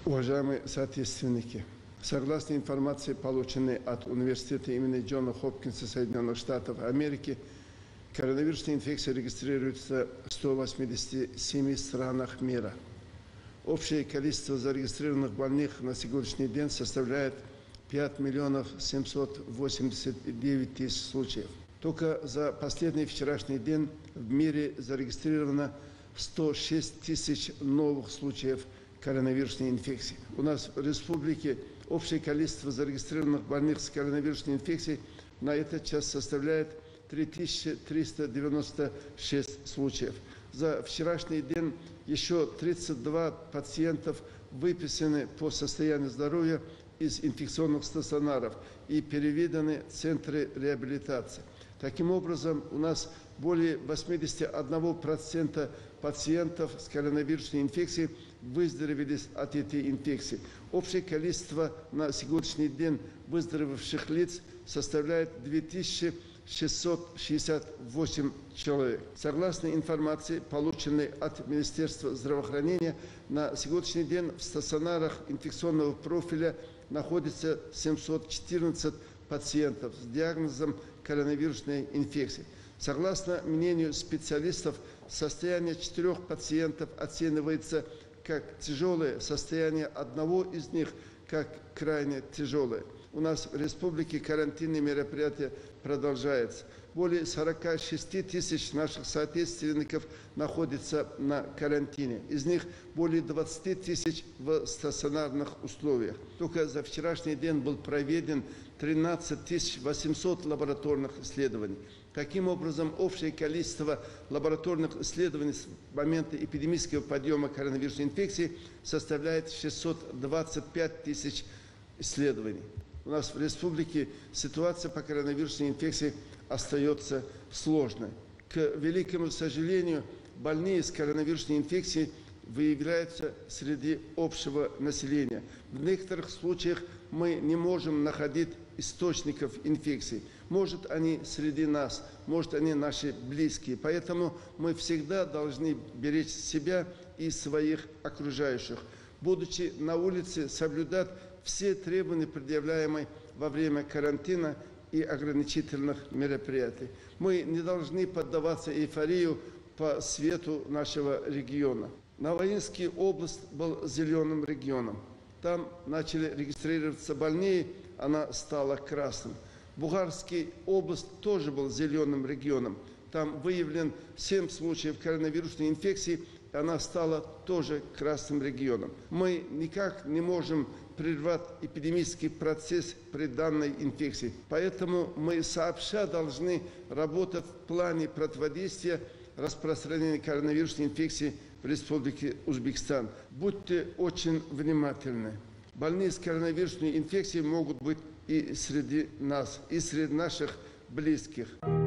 Уважаемые соотечественники, согласно информации, полученной от Университета имени Джона Хопкинса Соединенных Штатов Америки, коронавирусная инфекция регистрируется в 187 странах мира. Общее количество зарегистрированных больных на сегодняшний день составляет 5 миллионов 789 тысяч случаев. Только за последний вчерашний день в мире зарегистрировано 106 тысяч новых случаев коронавирусной инфекции. У нас в республике общее количество зарегистрированных больных с коронавирусной инфекцией на этот час составляет 3396 случаев. За вчерашний день еще 32 пациентов выписаны по состоянию здоровья из инфекционных стационаров и переведены в центры реабилитации. Таким образом, у нас более 81% пациентов с коронавирусной инфекцией выздоровели от этой инфекции. Общее количество на сегодняшний день выздоровевших лиц составляет 2668 человек. Согласно информации, полученной от Министерства здравоохранения, на сегодняшний день в стационарах инфекционного профиля находится 714 пациентов с диагнозом коронавирусной инфекции. Согласно мнению специалистов, состояние 4 пациентов оценивается как тяжелое, состояние одного из них как крайне тяжелое. У нас в республике карантинные мероприятия продолжаются. Более 46 тысяч наших соотечественников находятся на карантине. Из них более 20 тысяч в стационарных условиях. Только за вчерашний день был проведен 13 800 лабораторных исследований. Таким образом, общее количество лабораторных исследований с момента эпидемического подъема коронавирусной инфекции составляет 625 тысяч исследований. У нас в республике ситуация по коронавирусной инфекции остается сложной. К великому сожалению, больные с коронавирусной инфекцией выявляются среди общего населения. В некоторых случаях мы не можем находить источников инфекции. Может, они среди нас, может, они наши близкие. Поэтому мы всегда должны беречь себя и своих окружающих. Будучи на улице, соблюдать все требования, предъявляемые во время карантина и ограничительных мероприятий. Мы не должны поддаваться эйфории по свету нашего региона. Новоинская область был зеленым регионом. Там начали регистрироваться больные, она стала красным. Бугарская область тоже был зеленым регионом. Там выявлен 7 случаев коронавирусной инфекции, и она стала тоже красным регионом. Мы никак не можем прервать эпидемический процесс при данной инфекции. Поэтому мы сообща должны работать в плане противодействия распространения коронавирусной инфекции в Республике Узбекистан. Будьте очень внимательны. Больные с коронавирусной инфекцией могут быть и среди нас, и среди наших близких.